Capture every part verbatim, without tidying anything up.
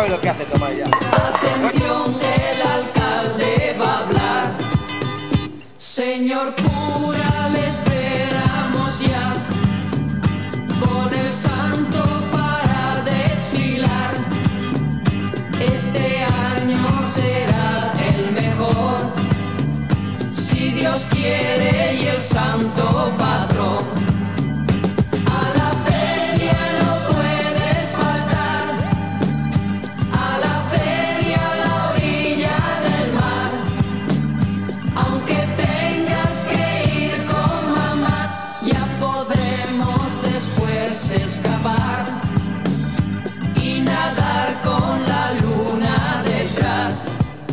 sabe lo que hace Tomás ya. Atención, el alcalde va a hablar. Señor cura, le esperamos ya con el santo para desfilar. Este año será el mejor, si Dios quiere, y el santo patrón. Escapar y nadar con la luna detrás,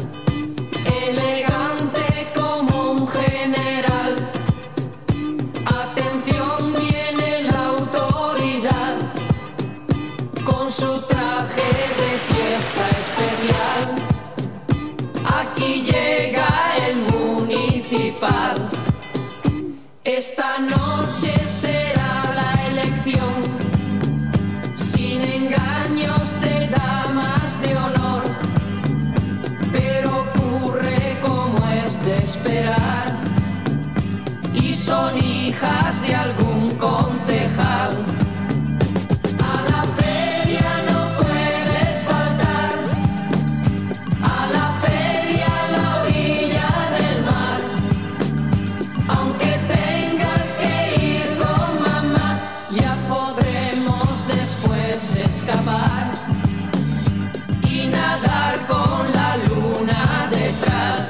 elegante como un general. Atención, viene la autoridad con su traje de fiesta especial. Aquí llega el municipal. Esta noche será la elección, sin engaños de damas de honor, pero ocurre como es de esperar, y son hijas de algún concejal. A la feria no puedes faltar, a la feria a la orilla del mar, aunque tengas que ir con mamá, ya podremos después escapar y nadar con la luna detrás.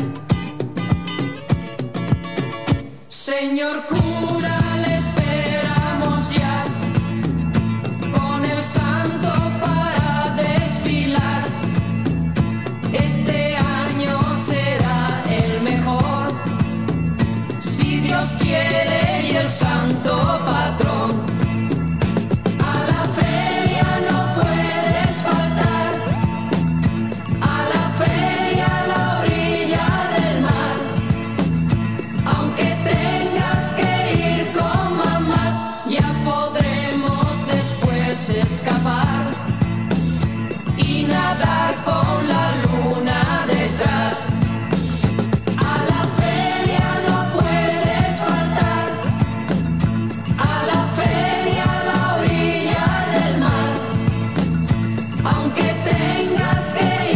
Señor cura, le esperamos ya con el santo para desfilar. Este año será el mejor, si Dios quiere, y el santo patrón. A la feria no puedes faltar, a la feria a la orilla del mar, aunque tengas que ir con mamá, ya podremos después escapar y nadar con la luna detrás. A la feria no puedes faltar, a la feria a la orilla del mar, aunque tengas que